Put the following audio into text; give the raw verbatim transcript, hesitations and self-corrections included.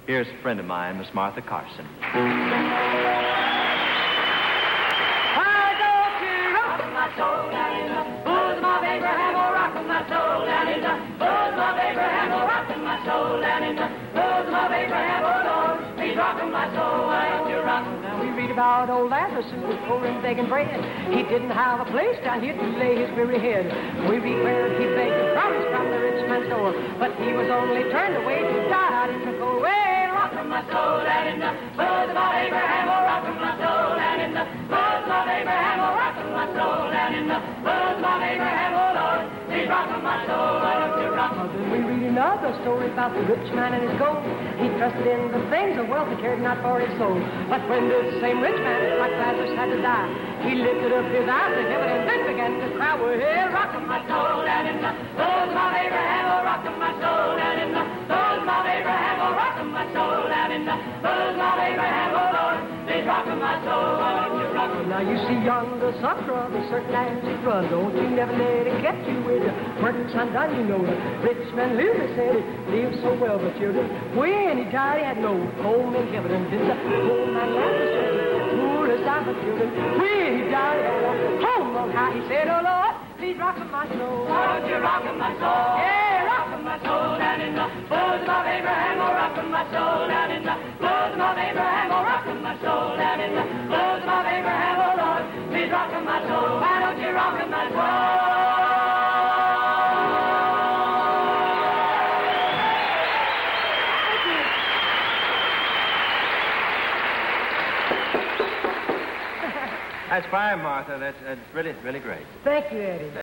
Here's a friend of mine, Miss Martha Carson. Why don't you rock my soul down in the bosom of Abraham, oh, rock my soul down in the bosom of Abraham, oh, rock my soul down in the bosom of Abraham, oh, Lord, please rock my soul, why don't you rock? Now we read about old Lazarus who was poor and begging bread. He didn't have a place down here to lay his weary head. We read where he begged a promise from the rich man's door, but he was only turned away to die out in the cold. Well, rock my soul down in the bosom of Abraham, oh, rock my soul down in the bosom of Abraham, oh, rock my soul down in the bosom of Abraham, oh, Lord, please rock my soul, why don't you rock? Then we read another story about the rich man and his gold. He trusted in the things of wealth, he cared not for his soul. But when this same rich man, like Lazarus, had to die, he lifted up his eyes to heaven and then began to cry, well, rock my soul down in the bosom of Abraham, oh, rock my soul down in the bosom of Abraham, oh, rock my soul down in the bosom of Abraham, oh, Lord, please rock my soul, why don't you rock? Now you see yonder sucker of a certain as it run, don't you never let it get you with your work undone, you know the rich man lived, they said he lived so well, but children, when he died, he had no home in heaven, and did the poor man Lazarus said, poor as I, but children, when he died, he had a home on high, he said, oh, Lord, please rock my soul, why don't you rock my soul? Yeah, rock my soul down in the bosom of Abraham, oh, rock my soul down in the bosom of Abraham, oh, rock my soul down in the bosom of Abraham, oh, Lord, please rock my soul, why don't you rock my soul? That's fine, Martha. That's, that's really, really great. Thank you, Eddie.